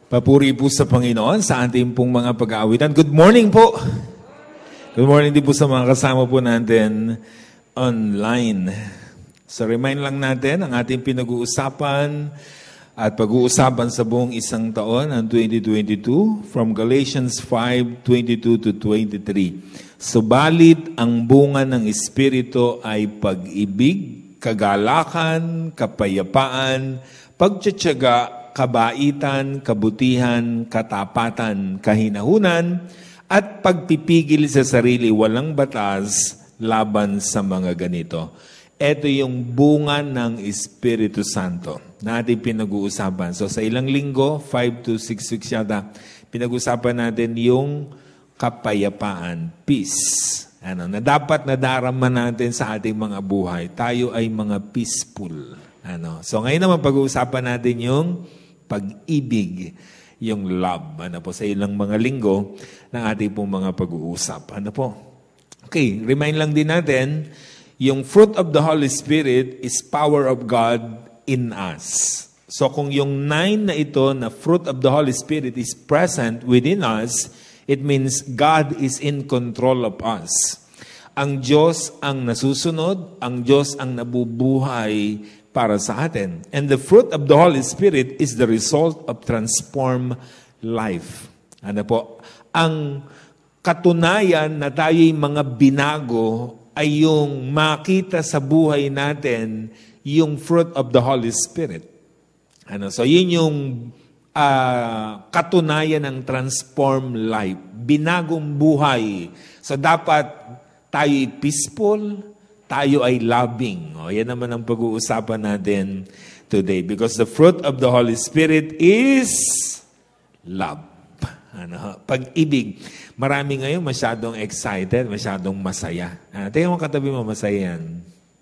Papuri po sa Panginoon sa ating pong mga pag-aawitan. Good morning po! Good morning din po sa mga kasama po natin online. So remind lang natin ang ating pinag-uusapan at pag-uusapan sa buong isang taon, ang 2022, from Galatians 5:22 to 23. Subalit ang bunga ng Espiritu ay pag-ibig, kagalakan, kapayapaan, pagtiyatyaga, kabaitan, kabutihan, katapatan, kahinahunan, at pagpipigil sa sarili walang batas laban sa mga ganito. Ito yung bunga ng Espiritu Santo na ating pinag-uusapan. So sa ilang linggo, 5 to 6 weeks yata, pinag-uusapan natin yung kapayapaan, peace. Na dapat nadarama natin sa ating mga buhay. Tayo ay mga peaceful. So ngayon naman pag-uusapan natin yung pag-ibig, yung love. Sa ilang mga linggo ng ating pong mga pag-uusap. Okay, remind lang din natin, yung fruit of the Holy Spirit is power of God in us. So kung yung 9 na ito na fruit of the Holy Spirit is present within us, it means God is in control of us. Ang Diyos ang nasusunod, ang Diyos ang nabubuhay para sa atin. And the fruit of the Holy Spirit is the result of transformed life. Ang katunayan na tayo'y mga binago ay yung makita sa buhay natin yung fruit of the Holy Spirit. So yun yung katunayan ng transformed life. Binagong buhay. So dapat tayo'y peaceful, tayo ay loving. Yan naman ang pag-uusapan natin today. Because the fruit of the Holy Spirit is love. Pag-ibig. Marami ngayon masyadong excited, masyadong masaya. Tingnan mo katabi mo, masaya yan.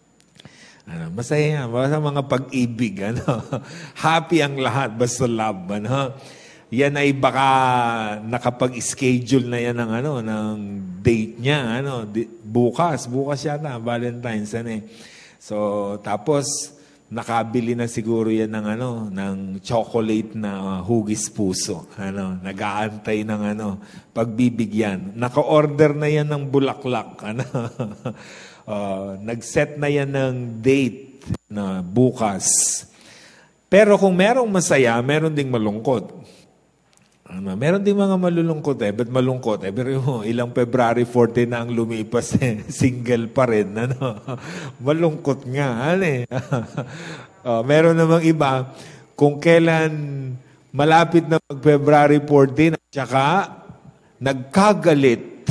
Masaya yan. Basta mga pag-ibig. Happy ang lahat, basta love. Yan ay baka nakapag-schedule na yan ng date niya. Bukas yata, Valentine's. So, tapos, nakabili na siguro yan ng chocolate na hugis puso. Nag-aantay ng pagbibigyan. Naka-order na yan ng bulaklak. Nag-set na yan ng date na bukas. Pero kung merong masaya, meron ding malungkot. Meron din mga malulungkot Ba't malungkot Pero ilang February 14 na ang lumipas single pa rin. Malungkot nga. Meron namang iba, kung kailan malapit na mag-February 14, tsaka nagkagalit.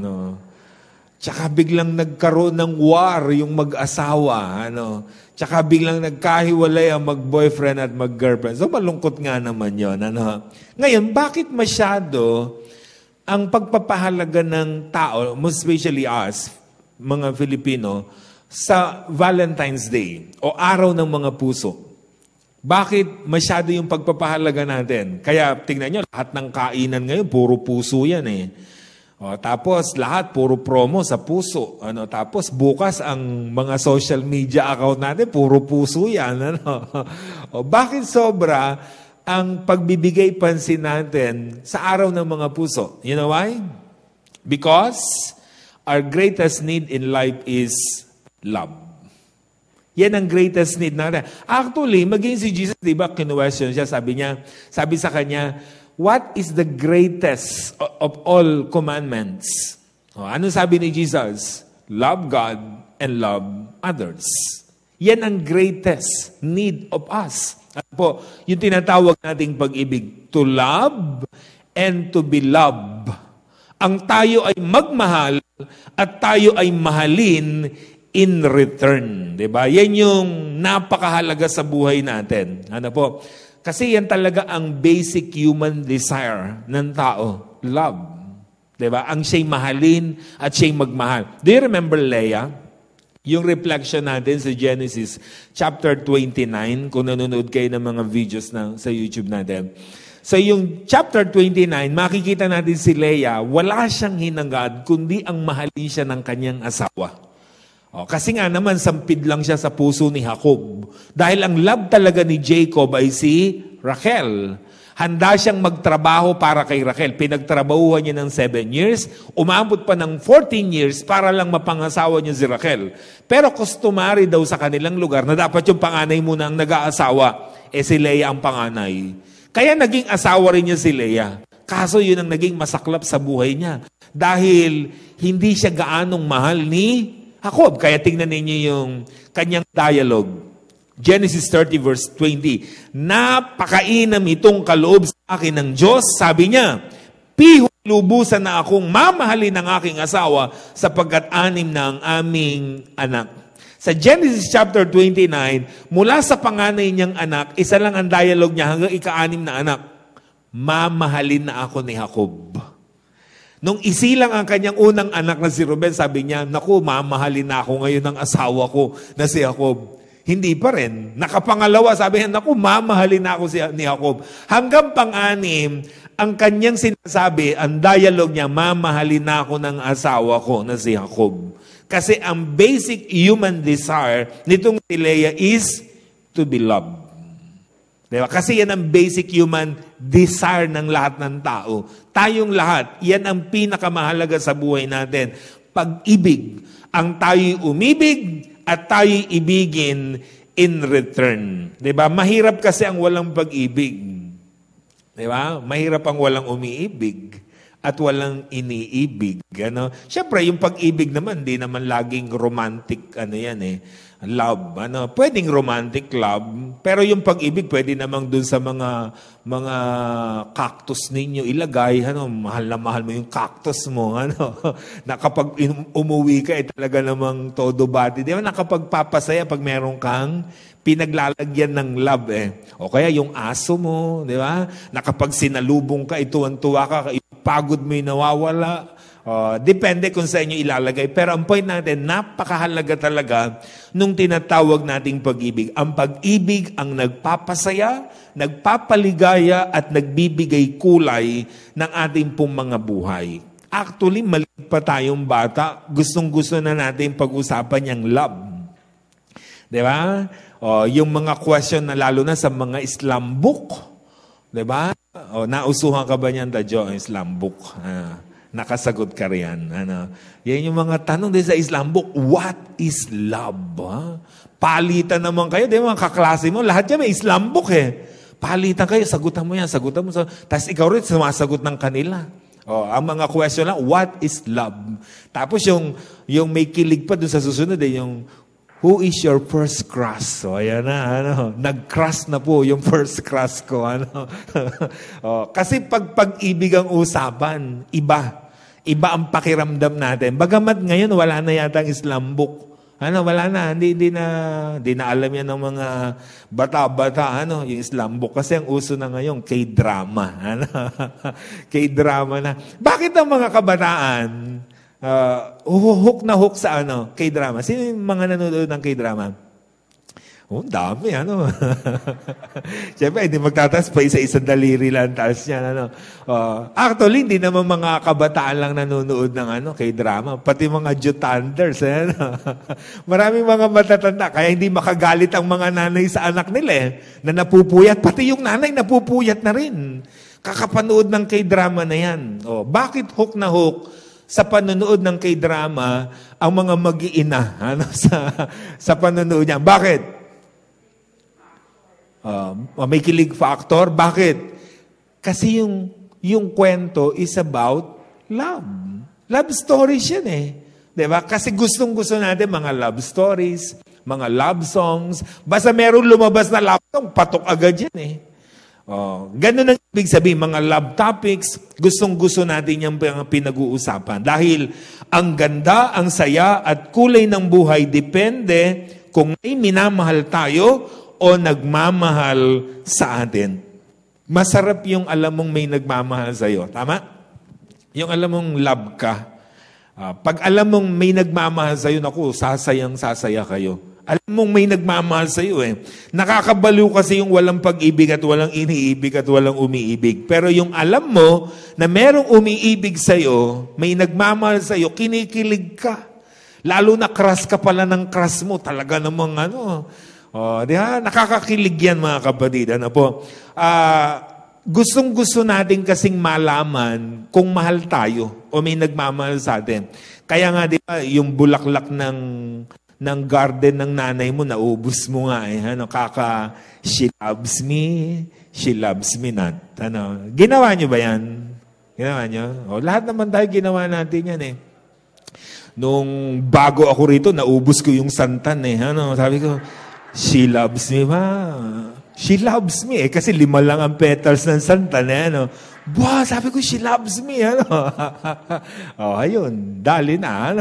Tsaka biglang nagkaroon ng war yung mag-asawa. Tsaka biglang nagkahiwalay ang mag-boyfriend at mag-girlfriend. So malungkot nga naman yun. Ngayon, bakit masyado ang pagpapahalaga ng tao, most especially us, mga Filipino, sa Valentine's Day o araw ng mga puso? Bakit masyado yung pagpapahalaga natin? Kaya tingnan nyo, lahat ng kainan ngayon, puro puso yan tapos lahat puro promo sa puso. Tapos bukas ang mga social media account natin puro puso yan. Bakit sobra ang pagbibigay pansin natin sa araw ng mga puso? You know why? Because our greatest need in life is love. Yan ang greatest need natin. Actually, maging si Jesus, di ba, kinuwestiyon siya, sabi sa kanya, what is the greatest of all commandments? Ano sabi ni Jesus? Love God and love others. Yan ang greatest need of us. Yung tinatawag nating pag-ibig, to love and to be loved. Ang tayo ay magmahal at tayo ay mahalin in return. Diba? Yan yung napakahalaga sa buhay natin. Kasi yan talaga ang basic human desire ng tao. Love. Diba? Ang siya'y mahalin at siya'y magmahal. Do you remember Leah? Yung reflection natin sa Genesis chapter 29, kung nanonood kayo ng mga videos sa YouTube natin. So yung chapter 29, makikita natin si Leah, wala siyang hinangad, kundi ang mahalin siya ng kanyang asawa. Kasi nga naman, sampid lang siya sa puso ni Jacob. Dahil ang love talaga ni Jacob ay si Rachel. Handa siyang magtrabaho para kay Raquel. Pinagtrabahuhan niya ng 7 years, umabot pa ng 14 years para lang mapangasawa niya si Raquel. Pero customary daw sa kanilang lugar na dapat yung panganay muna ang nag-aasawa, si Leah ang panganay. Kaya naging asawa rin niya si Leah. Kaso yun ang naging masaklap sa buhay niya. Dahil hindi siya gaanong mahal ni Jacob. Kaya tingnan ninyo yung kanyang dialogue. Genesis 30 verse 20. Napakainam itong kaloob sa akin ng Diyos. Sabi niya, lubusan na akong mamahalin ng aking asawa sapagkat 6 na ang aming anak. Sa Genesis chapter 29, mula sa panganay niyang anak, isa lang ang dialogue niya hanggang ika-6 na anak. Mamahalin na ako ni Jacob. Nung isilang ang kanyang unang anak na si Ruben, sabi niya, naku, mamahalin na ako ngayon ng asawa ko na si Jacob. Hindi pa rin. Nakapangalawa, sabi niya, naku, mamahalin na ako ni Jacob. Hanggang pang-6, ang kanyang sinasabi, ang dialogue niya, mamahalin na ako ng asawa ko na si Jacob. Kasi ang basic human desire nitong si Leah is to be loved. Diba? Kasi yan ang basic human desire ng lahat ng tao. Tayong lahat, yan ang pinakamahalaga sa buhay natin. Pag-ibig. Ang tayo'y umibig at tayo'y ibigin in return. Diba? Mahirap kasi ang walang pag-ibig. Diba? Mahirap ang walang umiibig at walang iniibig. Ano? Siyempre, yung pag-ibig naman, di naman laging romantic, love. Pwedeng romantic love, pero yung pag-ibig, pwede namang dun sa mga cactus ninyo ilagay, mahal na mahal mo yung cactus mo, na kapag umuwi ka, talaga namang todo body. Di ba, nakapagpapasaya pag meron kang pinaglalagyan ng love, O kaya yung aso mo, di ba? Na kapag sinalubong ka, tuwan-tuwa ka, pagod mo yung nawawala. Depende kung sa inyo ilalagay. Pero ang point natin, napakahalaga talaga nung tinatawag nating pag-ibig. Ang pag-ibig ang nagpapasaya, nagpapaligaya at nagbibigay kulay ng ating pong mga buhay. Actually, maliit pa tayong bata, gustong-gusto na natin pag-usapan yung love. Di ba? Yung mga question na lalo na sa mga Islam book. Di ba? Nausuhan ka ba niyan, Tadyo, ang Islam book? Nakasagot ka riyan. Yan yung mga tanong din sa Islam book. What is love? Palitan naman kayo. Di ba, mga kaklase mo, lahat yan may Islam book Palitan kayo, sagutan mo yan, sagutan mo. Tapos ikaw rin sumasagot ng kanila. Ang mga question lang, what is love? Tapos yung may kilig pa dun sa susunod, yung who is your first crush? Ayan na, nag-crush na po yung first crush ko. Kasi pag-ibig ang usapan, iba. Iba ang pakiramdam natin. Bagamat ngayon, wala na yata ang Islam book. Wala na. Hindi na alam yan ng mga bata-bata, yung Islam book. Kasi ang uso na ngayon, K-drama. K-drama na. Bakit ang mga kabataan, hook na hook sa K-drama? Sino yung mga nanonood ng K-drama? Dami, Siyempre, hindi magtataas pa isa-isang daliri lang taas niya, Actually, hindi naman mga kabataan lang nanonood ng K-drama. Pati mga jutanders, Maraming mga matatanda, kaya hindi makagalit ang mga nanay sa anak nila, na napupuyat. Pati yung nanay napupuyat na rin. Kakapanood ng K-drama na yan. Bakit hook na hook sa panonood ng K-drama ang mga mag-iina sa panonood niya? Bakit? May kilig factor. Bakit? Kasi yung kwento is about love. Love stories yan Diba? Kasi gustong-gusto natin mga love stories, mga love songs. Basta meron lumabas na love song, patok agad yan Ganun ang ibig sabihin, mga love topics, gustong-gusto natin yung pinag-uusapan. Dahil ang ganda, ang saya at kulay ng buhay depende kung may minamahal tayo o nagmamahal sa atin. Masarap yung alam mong may nagmamahal sa'yo. Tama? Yung alam mong love ka. Pag alam mong may nagmamahal sa'yo, naku, sasaya kayo. Alam mong may nagmamahal sa'yo Nakakabaliw kasi yung walang pag-ibig at walang iniibig at walang umiibig. Pero yung alam mo na merong umiibig sa'yo, may nagmamahal sa'yo, kinikilig ka. Lalo na crush ka pala ng crush mo. Talaga namang di ba? Nakakakilig yan, mga kapatid. gustong-gusto natin kasing malaman kung mahal tayo o may nagmamahal sa atin. Kaya nga, di ba, yung bulaklak ng garden ng nanay mo, naubos mo nga eh. She loves me not. Ginawa nyo ba yan? Ginawa nyo? Lahat naman tayo ginawa natin yan eh. Nung bago ako rito, naubos ko yung santan eh. Sabi ko, she loves me ba? She loves me eh. Kasi 5 lang ang petals ng santan eh. Sabi ko, she loves me. Ayun, dali na.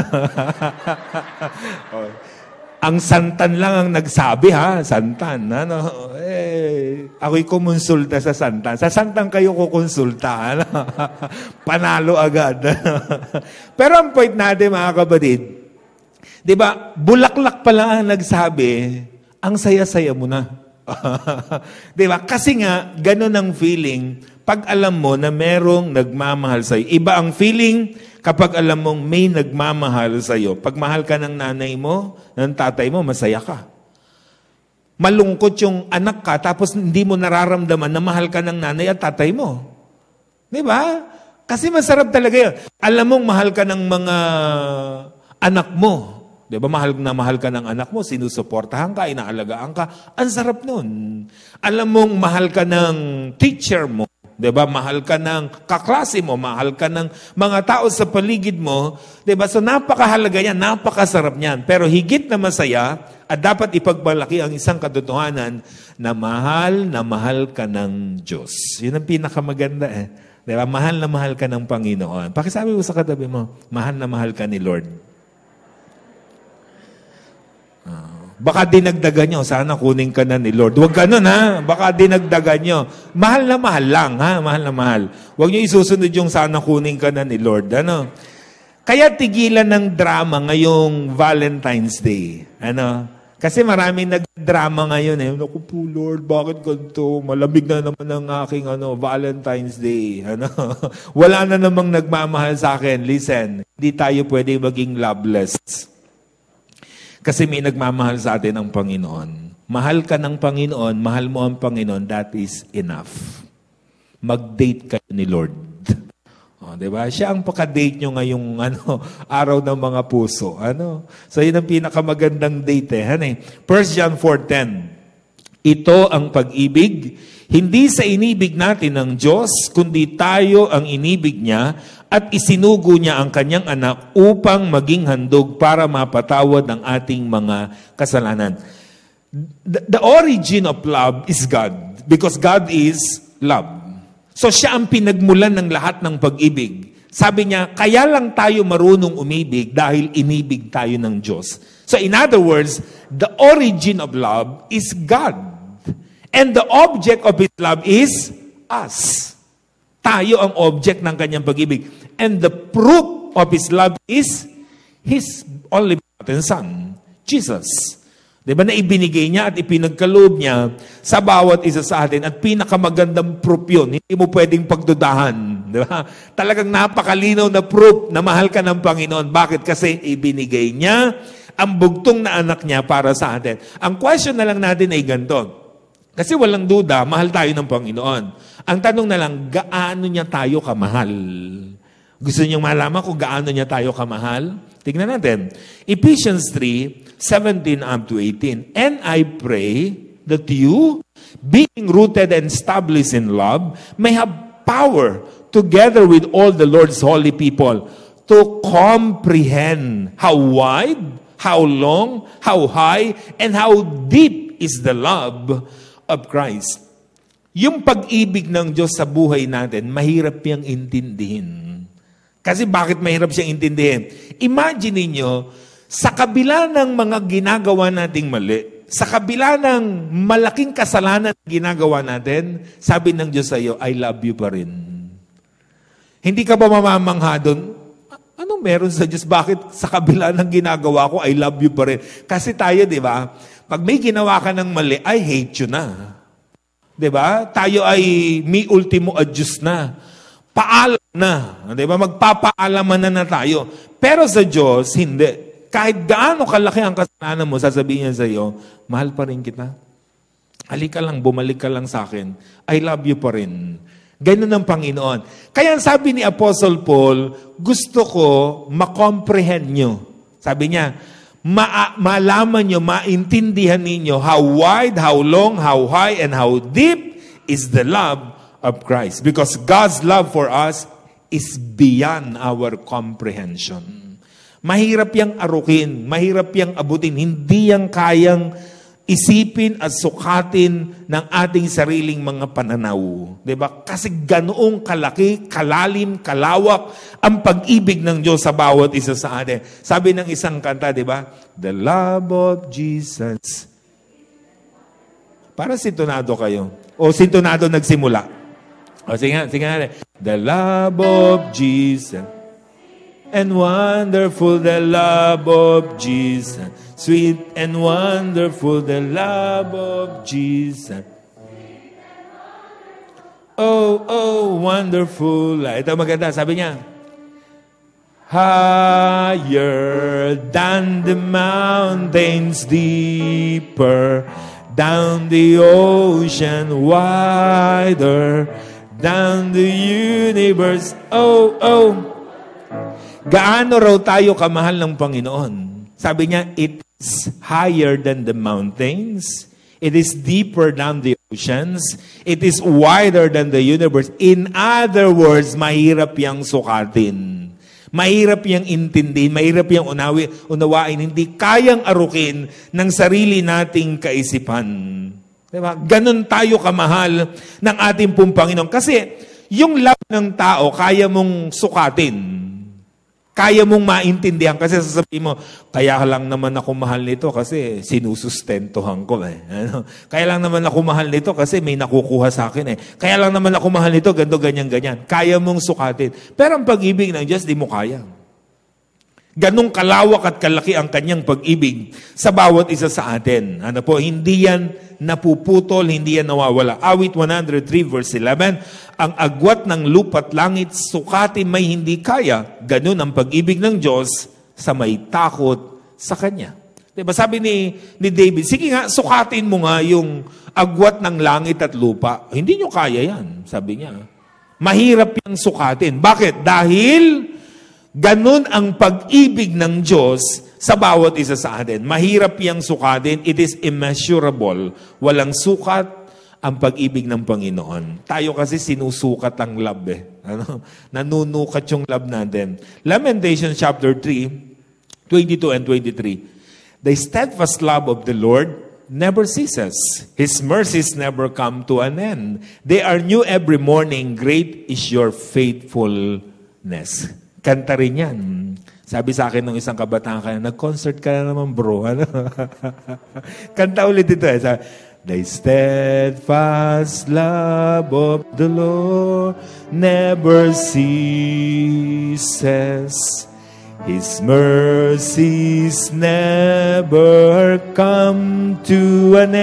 Ang santan lang ang nagsabi ha, santan. Ako'y kumonsulta sa santan. Sa santan kayo kukonsulta. Panalo agad. Pero ang point natin mga kapatid, di ba, bulaklak pa lang ang nagsabi, ang saya-saya mo na. Di ba? Kasi nga, ganun ang feeling pag alam mo na merong nagmamahal sa'yo. Iba ang feeling kapag alam mong may nagmamahal sa'yo. Pag mahal ka ng nanay mo, ng tatay mo, masaya ka. Malungkot yung anak ka, tapos hindi mo nararamdaman na mahal ka ng nanay at tatay mo. Di ba? Kasi masarap talaga yun. Alam mong mahal ka ng mga anak mo. Di ba, mahal ka ng anak mo, sinusuportahan ka, inaalagaan ka. Ang sarap nun. Alam mong mahal ka ng teacher mo. Di ba, mahal ka ng kaklase mo, mahal ka ng mga tao sa paligid mo. Di ba, so napakahalaga yan, napakasarap niyan. Pero higit na masaya, at dapat ipagmalaki ang isang katotohanan na mahal ka ng Diyos. Yun ang pinakamaganda eh. Di ba, mahal ka ng Panginoon. Pakisabi mo sa katabi mo, mahal ka ni Lord. Baka dinagdagan nyo, sana kunin ka na ni Lord. Huwag ganun ha, baka dinagdagan nyo. Mahal na mahal lang ha, mahal na mahal. Huwag nyo isusunod yung sana kunin ka na ni Lord. Kaya tigilan ng drama ngayong Valentine's Day. Kasi maraming nagdrama ngayon eh. Naku po Lord, bakit ganito? Malamig na naman ang aking Valentine's Day. Wala na namang nagmamahal sa akin. Listen, hindi tayo pwede maging loveless. Kasi may nagmamahal sa atin ang Panginoon. Mahal ka ng Panginoon, mahal mo ang Panginoon, that is enough. Mag-date kayo ni Lord. Diba? Siya ang paka-date nyo ngayong araw ng mga puso. So yun ang pinakamagandang date eh. 1 John 4:10. Ito ang pag-ibig, hindi sa inibig natin ng Diyos, kundi tayo ang inibig niya at isinugo niya ang kanyang anak upang maging handog para mapatawad ang ating mga kasalanan. The origin of love is God because God is love. So siya ang pinagmulan ng lahat ng pag-ibig. Sabi niya, kaya lang tayo marunong umibig dahil inibig tayo ng Diyos. So in other words, the origin of love is God. And the object of His love is us. Tayo ang object ng kanyang pag-ibig. And the proof of His love is His only begotten Son, Jesus. Diba na ibinigay niya at ipinagkaloob niya sa bawat isa sa atin at pinakamagandang proof yun. Hindi mo pwedeng pagdudahan. Diba? Talagang napakalinaw na proof na mahal ka ng Panginoon. Bakit? Kasi ibinigay niya ang bugtong na anak niya para sa atin. Ang question na lang natin ay ganito. Kasi walang duda, mahal tayo ng Panginoon. Ang tanong na lang, gaano niya tayo kamahal? Gusto niyong malaman kung gaano niya tayo kamahal? Tignan natin. Ephesians 3:17 up to 18. And I pray that you, being rooted and established in love, may have power, together with all the Lord's holy people, to comprehend how wide, how long, how high, and how deep is the love of Christ. Yung pag-ibig ng Diyos sa buhay natin, mahirap yang intindihin. Kasi bakit mahirap siyang intindihin? Imagine niyo, sa kabila ng mga ginagawa nating mali, sa kabila ng malaking kasalanan na ginagawa natin, sabi ng Diyos sa iyo, I love you pa rin. Hindi ka ba mamamangha doon? Anong meron sa Diyos? Bakit sa kabila ng ginagawa ko, I love you pa rin? Kasi tayo, di ba? Pag may ginawa ka ng mali, I hate you na. Di ba? Tayo ay mi ultimo adjust na. Paalam na. Di ba? Magpapaalaman na tayo. Pero sa Diyos, hindi. Kahit gaano kalaki ang kasalanan mo, sasabihin niya sa iyo, mahal pa rin kita. Halika lang, bumalik ka lang sa akin. I love you pa rin. Ganun ang Panginoon. Kaya sabi ni Apostle Paul, gusto ko makomprehend nyo. Sabi niya, malaman nyo, maintindihan ninyo how wide, how long, how high, and how deep is the love of Christ. Because God's love for us is beyond our comprehension. Mahirap yang arukin, mahirap yang abutin, hindi yang kayang isipin at sukatin ng ating sariling mga pananaw. Diba? Kasi ganoong kalaki, kalalim, kalawak ang pag-ibig ng Diyos sa bawat isa sa atin. Sabi ng isang kanta, diba? The love of Jesus. Para sintonado kayo. O sintonado nagsimula. O sige nga. The love of Jesus. And wonderful the love of Jesus. Sweet and wonderful the love of Jesus. Oh, oh, wonderful. Ito maganda, sabi niya. Higher than the mountains, deeper down the ocean, wider than the universe. Oh, oh. Gaano raw tayo kamahal ng Panginoon? Sabi niya, it is higher than the mountains. It is deeper than the oceans. It is wider than the universe. In other words, mahirap yang sukatin. Mahirap yang intindihin. Mahirap yang unawain. Hindi kayang arukin ng sarili nating kaisipan. Diba? Ganon tayo kamahal ng ating pong Panginoon. Kasi yung love ng tao, kaya mong sukatin. Kaya mong maintindihan kasi sasabihin mo, kaya lang naman ako mahal nito kasi sinusustentuhan ko eh. Ano? Kaya lang naman ako mahal nito kasi may nakukuha sa akin eh. Kaya lang naman ako mahal nito, ganito, ganyan, ganyan. Kaya mong sukatin. Pero ang pag-ibig ng Diyos, di mo kaya. Ganong kalawak at kalaki ang kanyang pag-ibig sa bawat isa sa atin. Ano po, hindi yan napuputol, hindi yan nawawala. Awit 103 verse 11, ang agwat ng lupa't langit, sukatin may hindi kaya. Ganon ang pag-ibig ng Diyos sa may takot sa Kanya. Diba? Sabi ni David, sige nga, sukatin mo nga yung agwat ng langit at lupa. Hindi nyo kaya yan, sabi niya. Mahirap yung sukatin. Bakit? Dahil ganon ang pag-ibig ng Diyos sa bawat isa sa atin. Mahirap yang sukatin. It is immeasurable. Walang sukat ang pag-ibig ng Panginoon. Tayo kasi sinusukat ang love eh. Ano? Nanunukat yung love natin. Lamentations chapter 3, 22 and 23. The steadfast love of the Lord never ceases. His mercies never come to an end. They are new every morning. Great is your faithfulness. Kanta rin yan. Sabi sa akin ng isang kabataan, nag-concert ka na naman bro. Ano? Kanta ulit ito. The steadfast love of the Lord never ceases. His mercies never come to an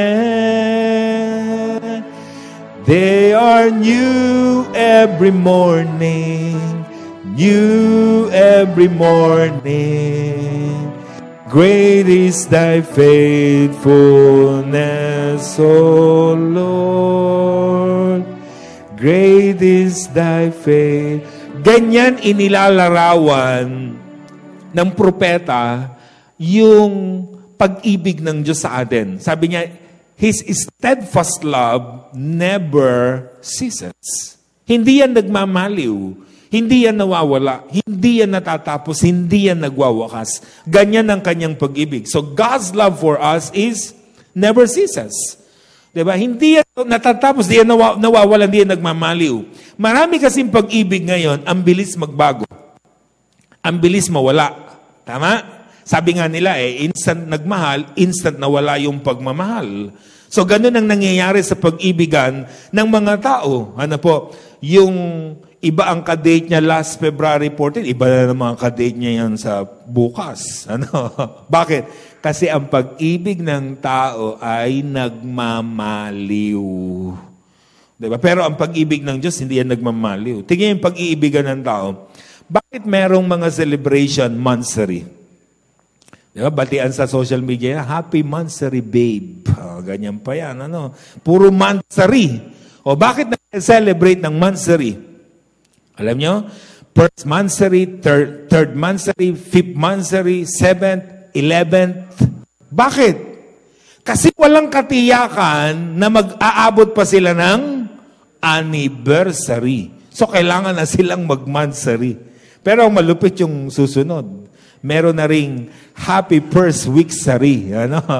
end. They are new every morning. New every morning. Great is thy faithfulness, O Lord. Great is thy faith. Ganyan inilalarawan ng propeta yung pag-ibig ng Diyos sa atin. Sabi niya, His steadfast love never ceases. Hindi yan nagmamaliw. Hindi yan nawawala, hindi yan natatapos, hindi yan nagwawakas. Ganyan ang kanyang pag-ibig. So God's love for us is never ceases. Diba? Hindi yan natatapos, hindi yan nawawala, hindi yan nagmamaliw. Marami kasing pag-ibig ngayon, ang bilis magbago. Ang bilis mawala. Tama? Sabi nga nila instant nagmahal, instant nawala yung pagmamahal. So ganun ang nangyayari sa pag-ibigan ng mga tao. Ano po? Yung iba ang kadate niya last February 14, iba na naman ang kadate niya yan sa bukas. Ano? Bakit? Kasi ang pag-ibig ng tao ay nagmamaliw. Diba? Pero ang pag-ibig ng Diyos, hindi yan nagmamaliw. Tingnan yung pag-iibigan ng tao. Bakit merong mga celebration monthsary? Di ba? Batian sa social media, happy monthsary, babe. Ganyan pa yan. Puro monthsary. Bakit na-celebrate ng monthsary? Alam nyo? First monthsary, third monthsary, fifth monthsary, 7th, 11th. Bakit? Kasi walang katiyakan na mag-aabot pa sila ng anniversary. So, kailangan na silang mag-monthsary. Pero malupit yung susunod. Meron na ring happy first weeksary.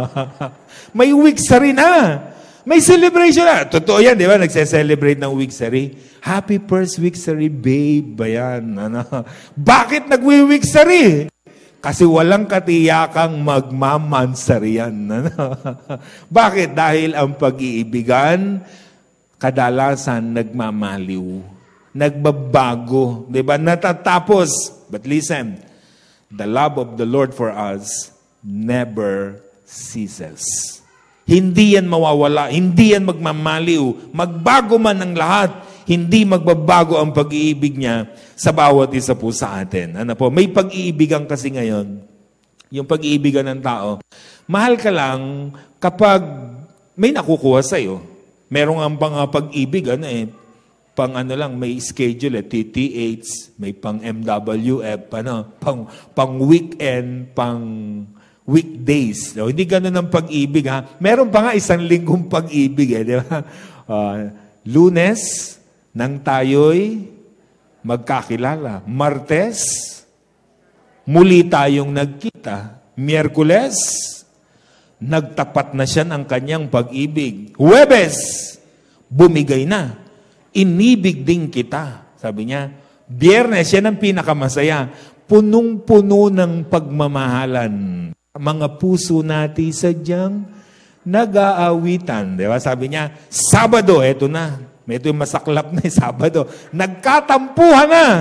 May weeksary na. May celebration na. Totoo yan, di ba? Nagse-celebrate ng weeksary. Happy first weeksary, babe. Bayan. Bakit nagwi-weeksary? Kasi walang katiyakang magmamansary yan. Bakit? Dahil ang pag-iibigan, kadalasan nagmamaliw. Nagbabago. Diba? Natatapos. But listen, the love of the Lord for us never ceases. Hindi yan mawawala. Hindi yan magmamaliw. Magbago man ang lahat. Hindi magbabago ang pag-iibig niya sa bawat isa po sa atin. May pag-iibigan kasi ngayon. Yung pag-iibigan ng tao. Mahal ka lang kapag may nakukuha sa'yo. Meron ang pag-iibigan pang may schedule, TTH, may pang MWF, pang weekend, pang weekdays. Hindi ganun ang pag-ibig, ha? Meron pa nga 1 linggong pag-ibig, di ba? Lunes, nang tayo'y magkakilala. Martes, muli tayong nagkita. Miyerkules, nagtapat na siya ng kanyang pag-ibig. Huwebes, bumigay na. Inibig din kita. Sabi niya, Biyernes, yan ang pinakamasaya. Punong-puno ng pagmamahalan. Mga puso natin sadyang nag-aawitan. Diba? Sabi niya, Sabado, eto na. Ito yung masaklap na Sabado. Nagkatampuhan na.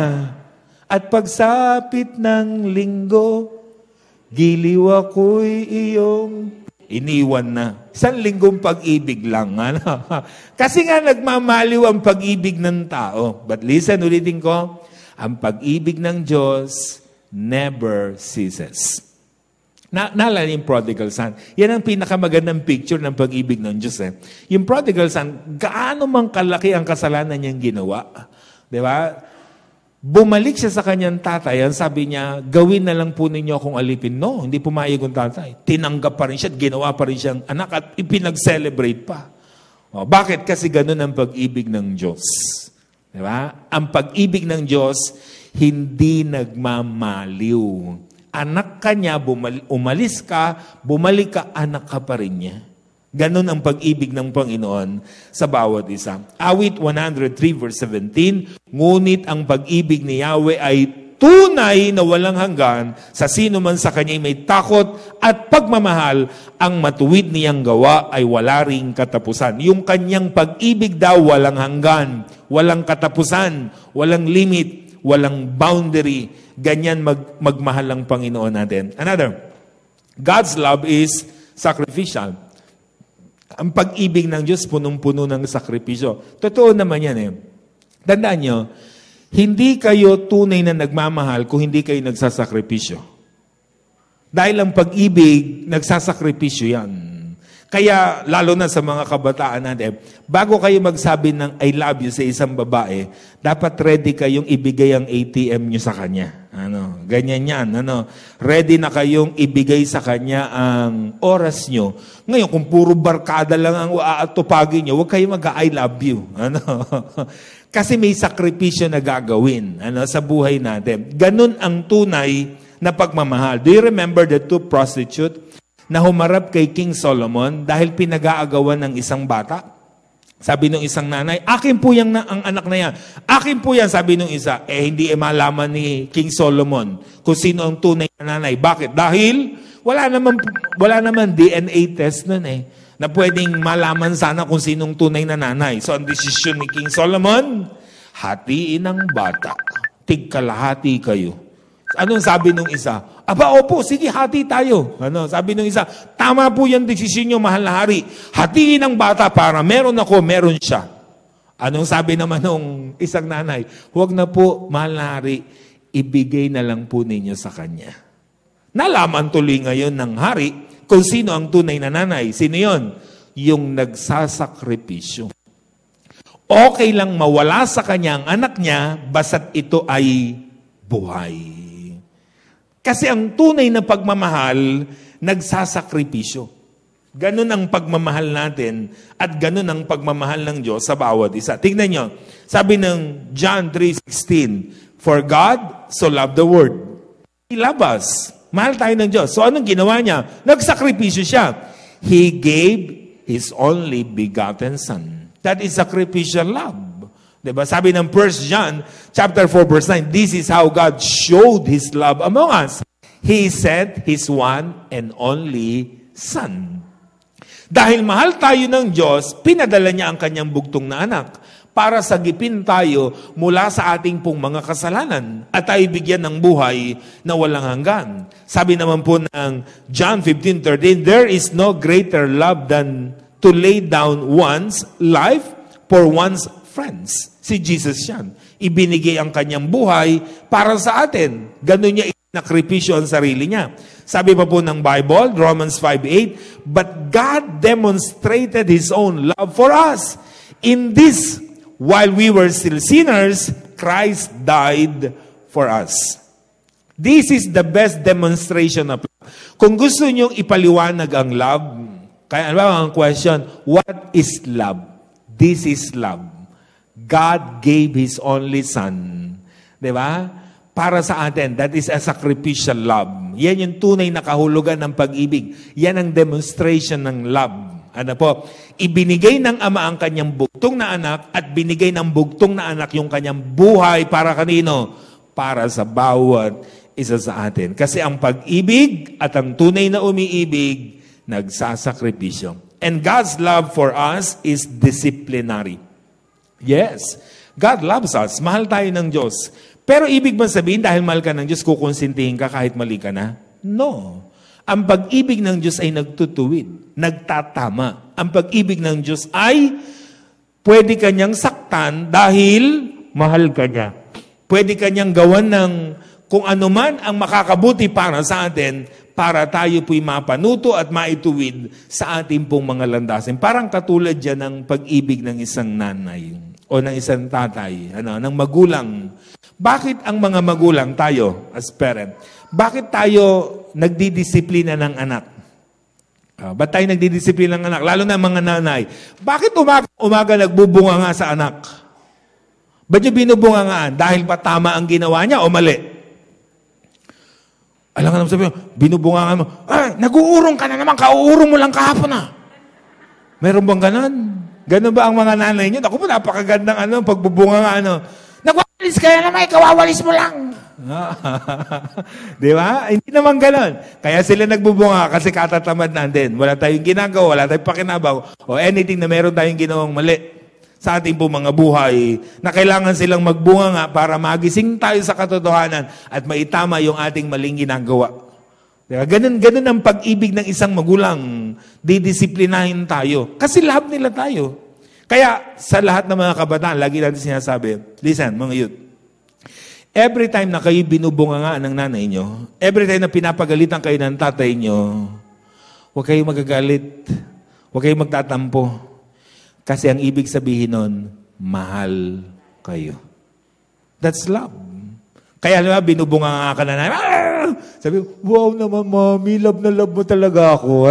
At pagsapit ng linggo, giliw ako'y iyong iniwan na. 1 linggong pag-ibig lang. Kasi nga nagmamaliw ang pag-ibig ng tao. But listen, ulitin ko, ang pag-ibig ng Diyos never ceases. Naalala yung prodigal son. Yan ang pinakamagandang picture ng pag-ibig ng Diyos. Yung prodigal son, gaano mang kalaki ang kasalanan niyang ginawa. Di ba? Bumalik siya sa kanyang tatay. Ang sabi niya, gawin na lang po ninyo akong alipin. No, hindi pumayag ang tatay. Tinanggap pa rin siya at ginawa pa rin siyang anak at ipinag-celebrate pa. Bakit? Kasi ganun ang pag-ibig ng Diyos. Di ba? Ang pag-ibig ng Diyos, hindi nagmamaliw. Anak ka niya, umalis ka, bumalik ka, anak ka pa rin niya. Ganon ang pag-ibig ng Panginoon sa bawat isa. Awit 103 verse 17, ngunit ang pag-ibig ni Yahweh ay tunay na walang hanggan sa sino man sa kanya may takot at pagmamahal. Ang matuwid niyang gawa ay wala ring katapusan. Yung kanyang pag-ibig daw walang hanggan, walang katapusan, walang limit, walang boundary. Ganyan magmahal ang Panginoon natin. Another, God's love is sacrificial. Ang pag-ibig ng Diyos punong-puno ng sakripisyo. Totoo naman yan Tandaan nyo, hindi kayo tunay na nagmamahal kung hindi kayo nagsasakripisyo. Dahil ang pag-ibig, nagsasakripisyo yan. Kaya, lalo na sa mga kabataan natin, bago kayo magsabi ng I love you sa isang babae, dapat ready kayong ibigay ang ATM nyo sa kanya. Ganyan yan. Ready na kayong ibigay sa kanya ang oras nyo. Ngayon, kung puro barkada lang ang aatupagin nyo, huwag kayo mag-I love you. Kasi may sakripisyo na gagawin sa buhay natin. Ganun ang tunay na pagmamahal. Do you remember the 2 prostitutes na humarap kay King Solomon dahil pinag-aagawan ng isang bata? Sabi ng isang nanay, akin po yan ang anak na yan. Akin po yan, sabi ng isa. Hindi malaman ni King Solomon kung sino ang tunay na nanay. Bakit? Dahil wala naman DNA test nun na pwedeng malaman sana kung sinong tunay na nanay. So ang desisyon ni King Solomon, hatiin ang bata. Tigkalahati kayo. Anong sabi nung isa? Aba, opo, sige, hati tayo. Sabi nung isa, tama po yung desisyon nyo, mahal na hari. Hatiin ang bata para meron ako, meron siya. Anong sabi naman nung isang nanay? Huwag na po, mahal na hari, ibigay na lang po ninyo sa kanya. Nalaman tuloy ngayon ng hari kung sino ang tunay na nanay. Sino yon? Yung nagsasakripisyo. Okay lang mawala sa kanya ang anak niya, basta't ito ay buhay. Kasi ang tunay na pagmamahal, nagsasakripisyo. Ganun ang pagmamahal natin at ganun ang pagmamahal ng Diyos sa bawat isa. Tingnan nyo, sabi ng John 3:16, "For God so loved the world." He loved us. Mahal tayo ng Diyos. So anong ginawa niya? Nagsakripisyo siya. He gave His only begotten Son. That is sacrificial love. Diba? Sabi ng 1 John chapter 4 verse 9, "This is how God showed His love among us. He sent His one and only Son." Dahil mahal tayo ng Diyos, pinadala niya ang kanyang bugtong na anak para sagipin tayo mula sa ating pong mga kasalanan at tayo bigyan ng buhay na walang hanggan. Sabi naman po ng John 15:13, "There is no greater love than to lay down one's life for one's friends." Si Jesus yan. Ibinigay ang kanyang buhay para sa atin. Ganun niya inakripisyo ang sarili niya. Sabi pa po ng Bible, Romans 5:8, "But God demonstrated His own love for us. In this, while we were still sinners, Christ died for us." This is the best demonstration of love. Kung gusto niyong ipaliwanag ang love, kaya ano ba ang question? What is love? This is love. God gave His only Son. Diba? Para sa atin. That is a sacrificial love. Yan yung tunay na kahulugan ng pag-ibig. Yan ang demonstration ng love. Ano po? Ibinigay ng Ama ang kanyang bugtong na anak at binigay ng bugtong na anak yung kanyang buhay para kanino? Para sa bawat isa sa atin. Kasi ang pag-ibig at ang tunay na umiibig, nagsasakripisyo. And God's love for us is disciplinary. Yes, God loves us. Mahal tayo ng Diyos. Pero ibig ba sabihin, dahil mahal ka ng Diyos, kukonsintihin ka kahit mali ka na? No. Ang pag-ibig ng Diyos ay nagtutuwid, nagtatama. Ang pag-ibig ng Diyos ay pwede kanyang saktan dahil mahal ka niya. Pwede kanyang gawan ng kung ano man ang makakabuti para sa atin, para tayo po'y mapanuto at maituwid sa ating pong mga landasin. Parang katulad yan ng pag-ibig ng isang nanay o ng isang tatay, ng magulang. Bakit ang mga magulang, tayo as parent, bakit tayo nagdidisiplina ng anak? Ba't tayo nagdidisiplina ng anak? Lalo na mga nanay. Bakit umaga nagbubunga nga sa anak? Ba't yung binubunga nga? Dahil ba tama ang ginawa niya o mali? Alam ka naman sabi mo, binubunga nga mo, nag-uurong ka na naman, kauurong mo lang kahapon na. Meron bang ganon? Ganon ba ang mga nanay niyo? Ako po, napakagandang pagbubunga nga nagwawalis ka na naman, kawawalis mo lang. Di ba? Hindi naman ganon. Kaya sila nagbubunga kasi katatamad natin. Wala tayong ginagawa, wala tayong pakinabaw, o anything na meron tayong ginawang mali sa ating po mga buhay, na kailangan silang magbunga nga para magising tayo sa katotohanan at maitama yung ating maling ginagawa. Diba? Ganun ang pag-ibig ng isang magulang. Didisiplinahin tayo. Kasi love nila tayo. Kaya sa lahat ng mga kabataan, lagi natin sinasabi, listen, mga youth, every time na kayo binubunga nga ng nanay nyo, every time na pinapagalitan kayo ng tatay nyo, huwag kayong magagalit, huwag kayong magtatampo. Kasi ang ibig sabihin nun, mahal kayo. That's love. Kaya naman, binubunga nga ka na sabi, wow naman, Mommy, love na love mo talaga ako.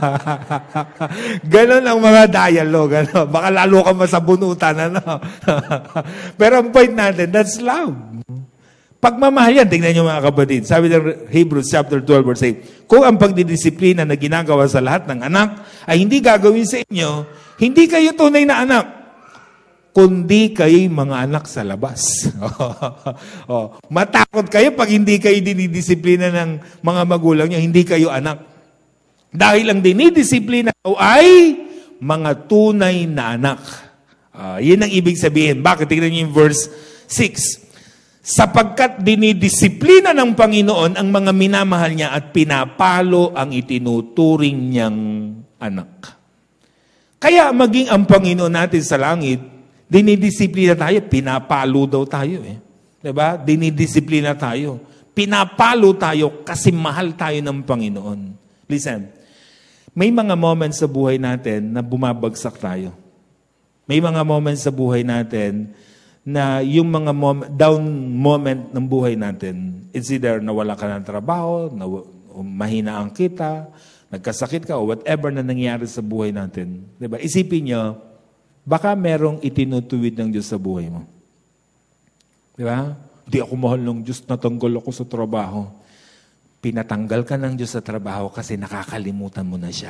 Ganon ang mga dialogue. Baka lalo ka masabunutan. Pero ang point natin, that's love. Pagmamahal yan, tingnan nyo mga kapatid. Sabi ng Hebrews chapter 12 verse 8, kung ang pagdidisiplina na ginagawa sa lahat ng anak ay hindi gagawin sa inyo, hindi kayo tunay na anak, kundi kayo mga anak sa labas. Matakot kayo pag hindi kayo dinidisiplina ng mga magulang nyo, hindi kayo anak. Dahil ang dinidisiplina ay mga tunay na anak. Yun ang ibig sabihin. Bakit? Tingnan nyo yung verse 6. Sapagkat dinidisiplina ng Panginoon ang mga minamahal niya at pinapalo ang itinuturing niyang anak. Kaya maging ang Panginoon natin sa langit, dinidisiplina tayo, pinapalo daw tayo. Diba? Dinidisiplina tayo. Pinapalo tayo kasi mahal tayo ng Panginoon. Listen, may mga moments sa buhay natin na bumabagsak tayo. May mga moments sa buhay natin na yung mga down moment ng buhay natin, it's either nawala ka ng trabaho, mahina ang kita, nagkasakit ka, o whatever na nangyari sa buhay natin. Diba? Isipin nyo, baka merong itinutuwid ng Diyos sa buhay mo. Diba? Di ako mahal ng Diyos, natanggal ako sa trabaho. Pinatanggal ka ng Diyos sa trabaho kasi nakakalimutan mo na siya.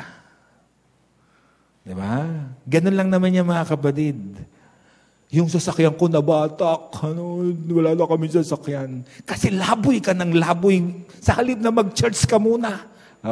Diba? Ganun lang naman yan, mga kapatid. Yung sasakyan ko nabatak, wala na kami sasakyan. Kasi laboy ka ng laboy. Sa halip na mag-church ka muna.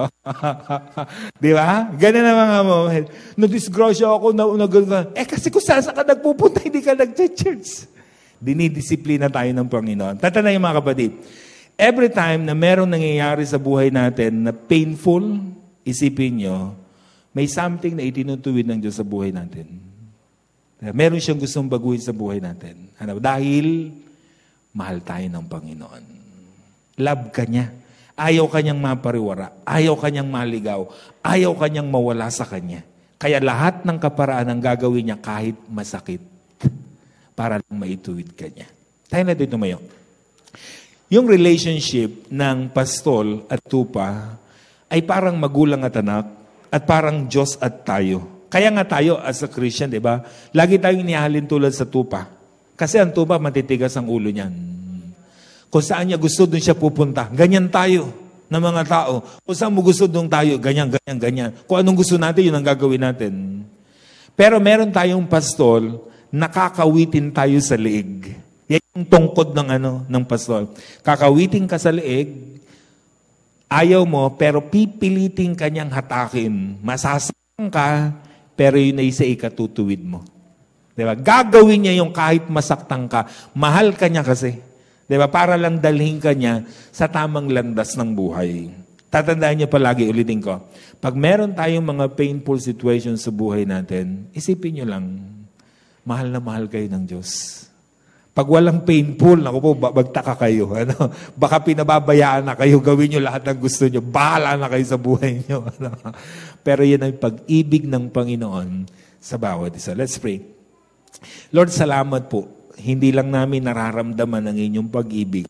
Di ba? Ganun na mga moment. Na-disgrasya ako, kasi kung saan ka nagpupunta, hindi ka nag-church. Dinidisiplina tayo ng Panginoon. Tatandaan yung mga kapatid. Every time na merong nangyayari sa buhay natin na painful, isipin nyo, may something na itinutuwid ng Diyos sa buhay natin. Meron siyang gustong baguhin sa buhay natin. Dahil mahal tayo ng Panginoon. Love ka niya. Ayaw ka niyang mapariwara. Ayaw ka niyang maligaw. Ayaw ka niyang mawala sa kanya. Kaya lahat ng kaparaan ang gagawin niya kahit masakit para lang maituwid ka niya. Tayo na dito mayo. Yung relationship ng pastol at tupa ay parang magulang at anak at parang Diyos at tayo. Kaya nga tayo as a Christian, di ba? Lagi tayong inihalin tulad sa tupa. Kasi ang tupa, matitigas ang ulo niyan. Kung saan niya gusto, doon siya pupunta. Ganyan tayo ng mga tao. Kung saan mo gusto, doon tayo. Ganyan, ganyan, ganyan. Kung anong gusto natin, yun ang gagawin natin. Pero meron tayong pastol, nakakawitin tayo sa leeg. Yan yung tungkod ng pastol. Kakawitin ka sa leeg, ayaw mo, pero pipilitin kanyang hatakin. Masasaktan ka, pero yun ay sa ikatutuwid mo. Diba? Gagawin niya yung kahit masaktan ka. Mahal ka niya kasi. Diba? Para lang dalhin ka niya sa tamang landas ng buhay. Tatandaan niyo palagi, ulitin ko. Pag meron tayong mga painful situations sa buhay natin, isipin niyo lang, mahal na mahal kayo ng Diyos. Pag walang painful, naku po, bagtaka kayo. Baka pinababayaan na kayo, gawin niyo lahat ng gusto niyo. Bahala na kayo sa buhay niyo. Pero yan ang pag-ibig ng Panginoon sa bawat isa. Let's pray. Lord, salamat po. Hindi lang namin nararamdaman ang inyong pag-ibig.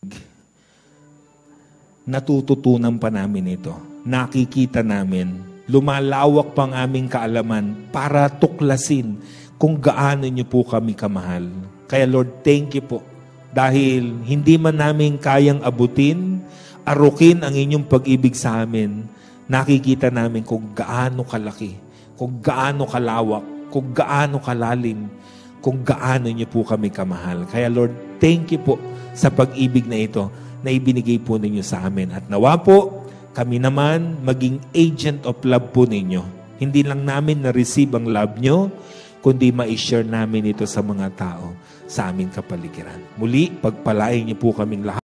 Natututunan pa namin ito. Nakikita namin. Lumalawak pang aming kaalaman para tuklasin kung gaano niyo po kami kamahal. Kaya Lord, thank you po. Dahil hindi man namin kayang abutin, arukin ang inyong pag-ibig sa amin, nakikita namin kung gaano kalaki, kung gaano kalawak, kung gaano kalalim, kung gaano niyo po kami kamahal. Kaya Lord, thank you po sa pag-ibig na ito na ibinigay po ninyo sa amin. At nawa po, kami naman maging agent of love po ninyo. Hindi lang namin na-receive ang love nyo, kundi ma-share namin ito sa mga tao sa aming kapaligiran. Muli, pagpalain niyo po kaming lahat.